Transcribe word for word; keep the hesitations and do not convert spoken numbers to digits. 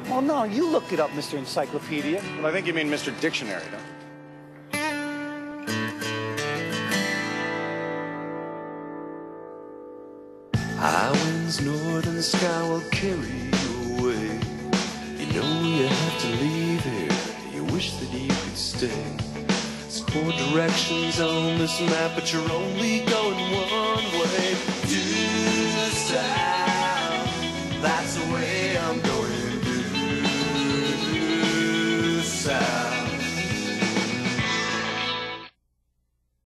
Oh, no, you look it up, Mister Encyclopedia. Well, I think you mean Mister Dictionary, don't you? High winds north and the sky will carry you away. You know you have to leave here. You wish that you could stay. There's four directions on this map, but you're only going one way. To the side.